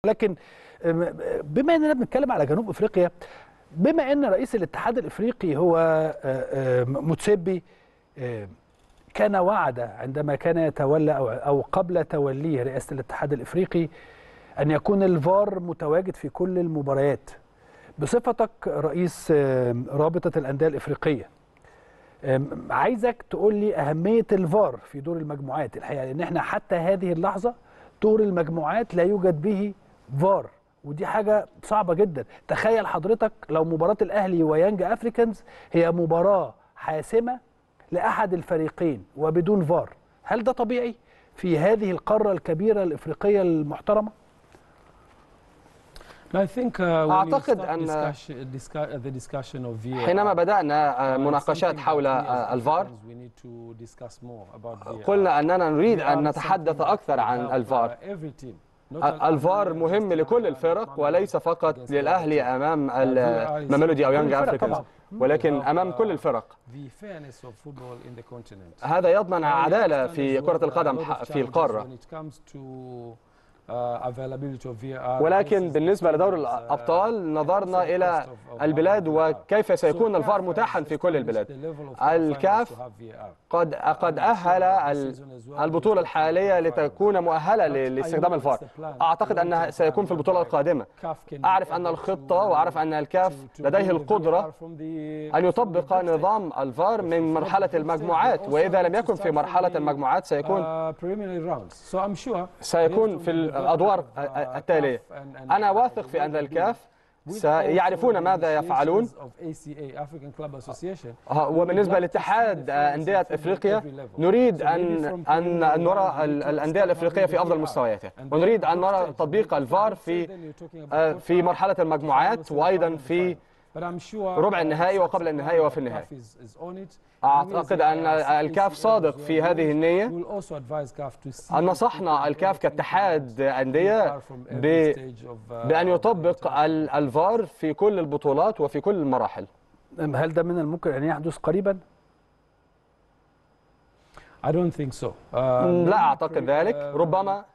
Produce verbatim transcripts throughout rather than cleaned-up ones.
لكن بما اننا بنتكلم على جنوب افريقيا، بما ان رئيس الاتحاد الافريقي هو موتسيبي، كان وعد عندما كان يتولى او او قبل توليه رئاسه الاتحاد الافريقي ان يكون الفار متواجد في كل المباريات. بصفتك رئيس رابطه الانديه الافريقيه، عايزك تقول لي اهميه الفار في دور المجموعات. الحقيقه لان احنا حتى هذه اللحظه دور المجموعات لا يوجد به فار، ودي حاجه صعبه جدا. تخيل حضرتك لو مباراه الاهلي ويانج افريكانز هي مباراه حاسمه لاحد الفريقين وبدون فار، هل ده طبيعي في هذه القاره الكبيره الافريقيه المحترمه؟ أعتقد أن حينما بدأنا مناقشات حول الفار قلنا أننا نريد أن نتحدث أكثر عن الفار. الفار مهم لكل الفرق وليس فقط للأهلي أمام الميلودي أو يانج أفريكانز، ولكن أمام كل الفرق. هذا يضمن عدالة في كرة القدم في القارة. ولكن بالنسبة لدور الأبطال نظرنا إلى البلاد وكيف سيكون الفار متاحا في كل البلاد. الكاف قد قد أهل البطولة الحالية لتكون مؤهلة لاستخدام الفار. أعتقد أنها سيكون في البطولة القادمة. أعرف أن الخطة وأعرف أن الكاف لديه القدرة أن يطبق نظام الفار من مرحلة المجموعات، وإذا لم يكن في مرحلة المجموعات سيكون سيكون في الأدوار التالية. أنا واثق في أن الكاف سيعرفون ماذا يفعلون. وبالنسبة لاتحاد أندية إفريقيا نريد أن أن نرى الأندية الإفريقية في أفضل مستوياتها، ونريد أن نرى تطبيق الفار في في مرحلة المجموعات وأيضا في ربع النهائي وقبل النهائي وفي النهائي. أعتقد أن الكاف صادق في هذه النية. أن نصحنا الكاف كاتحاد أندية بأن يطبق الفار في كل البطولات وفي كل المراحل. هل ده من الممكن أن يحدث قريبا؟ لا أعتقد ذلك. ربما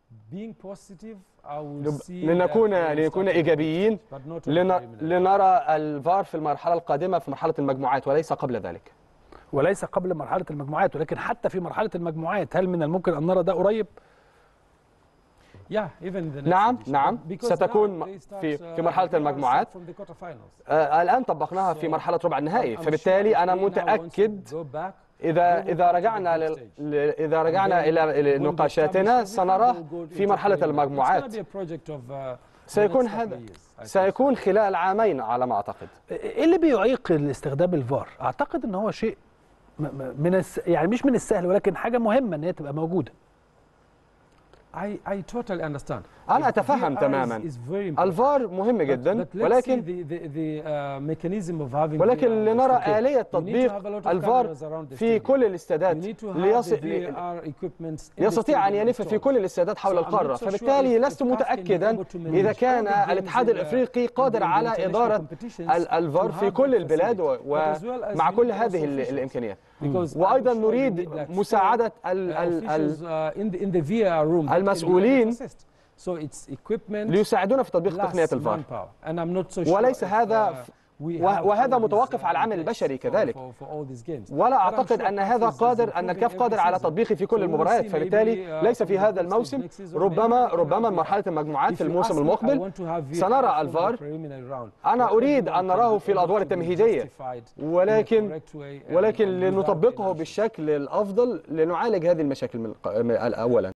لنكون لنكون إيجابيين لنرى الفار في المرحلة القادمة في مرحلة المجموعات وليس قبل ذلك. وليس قبل مرحلة المجموعات، ولكن حتى في مرحلة المجموعات هل من الممكن أن نرى ده قريب؟ نعم نعم ستكون في في مرحلة المجموعات. آه الآن طبقناها في مرحلة ربع النهائي، فبالتالي أنا متأكد إذا إذا رجعنا لل... إذا رجعنا إلى نقاشاتنا سنراه في مرحلة المجموعات. سيكون هذا سيكون خلال عامين على ما أعتقد. إيه اللي بيعيق استخدام الفار؟ أعتقد إن هو شيء من الس... يعني مش من السهل، ولكن حاجة مهمة إن هي تبقى موجودة. I, I totally understand. أنا أتفهم تماما. الفار مهم جدا، ولكن ولكن لنرى آلية تطبيق الفار في كل الاستادات يستطيع أن يلف في كل الاستادات حول القارة. فبالتالي لست متأكدا إذا كان الاتحاد الإفريقي قادر على إدارة الفار في كل البلاد ومع كل هذه الإمكانيات. وأيضا نريد مساعدة المسؤولين ليساعدونا في تطبيق تقنية الفار، وليس هذا وهذا متوقف على العامل البشري كذلك. ولا أعتقد أن هذا قادر أن الكاف قادر على تطبيقه في كل المباريات، فبالتالي ليس في هذا الموسم. ربما ربما مرحلة المجموعات في الموسم المقبل سنرى الفار. أنا أريد أن نراه في الأدوار التمهيدية، ولكن ولكن لنطبقه بالشكل الأفضل لنعالج هذه المشاكل من أولا.